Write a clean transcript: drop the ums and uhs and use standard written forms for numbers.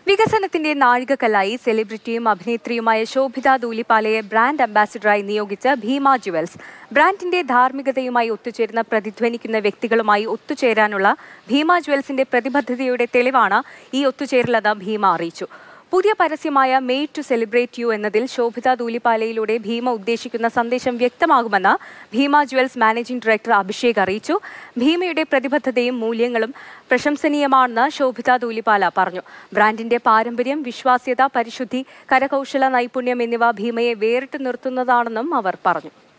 വികസനത്തിന്റെ നാഴികക്കല്ലായി സെലിബ്രിറ്റിയും അഭിനേത്രിയുമായ ശോഭിത ധൂലിപാലയെ ബ്രാൻഡ് അംബാസിഡറായി നിയോഗിച്ച ഭീമ ജുവൽസ്. ബ്രാൻഡിന്റെ ധാർമ്മികതയുമായി ഒത്തുചേരുന്ന പ്രതിധ്വനിക്കുന്ന വ്യക്തികളുമായി ഒത്തുചേരാനുള്ള ഭീമ ജുവൽസിന്റെ പ്രതിബദ്ധതയുടെ തെളിവാണ് ഈ ഒത്തുചേരലെന്ന് ഭീമ അറിയിച്ചു. പുതിയ പരസ്യമായ മെയ്ഡ് ടു സെലിബ്രേറ്റ് യു എന്നതിൽ ശോഭിത ധൂലിപാലയിലൂടെ ഭീമ ഉദ്ദേശിക്കുന്ന സന്ദേശം വ്യക്തമാകുമെന്ന് Bhima Jewels managing director Abhishek അറിയിച്ചു. ഭീമയുടെ പ്രതിബദ്ധതയും മൂല്യങ്ങളും പ്രശംസനീയമാണെന്ന് ശോഭിത ധൂലിപാല പറഞ്ഞു. ബ്രാൻഡിന്റെ പാരമ്പര്യം, വിശ്വാസ്യത, പരിശുദ്ധി, കരകൗശല നൈപുണ്യം എന്നിവ ഭീമയെ വേറിട്ട് നിർത്തുന്നതാണെന്നും അവർ പറഞ്ഞു.